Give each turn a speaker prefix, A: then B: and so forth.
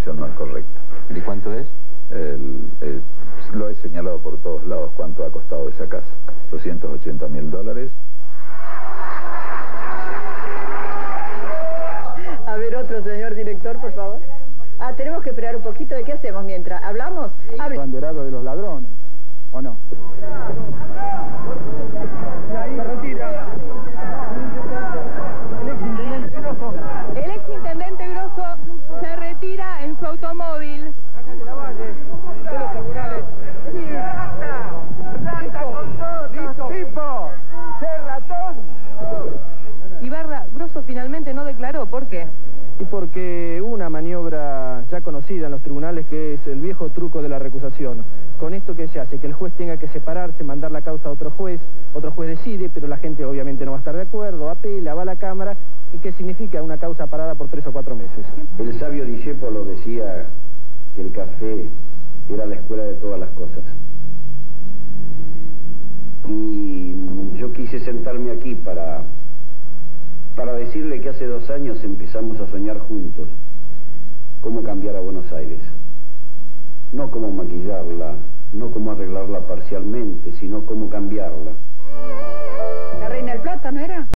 A: información no es correcta.
B: ¿De cuánto es?
A: Lo he señalado por todos lados cuánto ha costado esa casa. $280.000.
C: A ver, otro señor director, por favor. Tenemos que esperar un poquito. ¿De qué hacemos mientras? ¿Hablamos?
D: Banderado de los ladrones, ¿o no?
E: Se retira.
F: El exintendente Grosso se retira en su automóvil.
E: Sácale la valle de los tribunales. ¡Rata con todo! ¡Listo! ¡Tipo! ¡Ser ratón!
F: Ibarra, Grosso finalmente no declaró. ¿Por qué?
D: Y porque hubo una maniobra ya conocida en los tribunales que es el viejo truco de la recusación. Con esto que se hace, que el juez tenga que separarse, mandar la causa a otro juez decide, pero la gente obviamente no va a estar de acuerdo, apela, va a la Cámara, y que significa una causa parada por 3 o 4 meses.
G: El sabio Discépolo decía que el café era la escuela de todas las cosas. Y yo quise sentarme aquí para decirle que hace 2 años empezamos a soñar juntos cómo cambiar a Buenos Aires. No cómo maquillarla, no cómo arreglarla parcialmente, sino cómo cambiarla.
C: La Reina del Plata, ¿no era?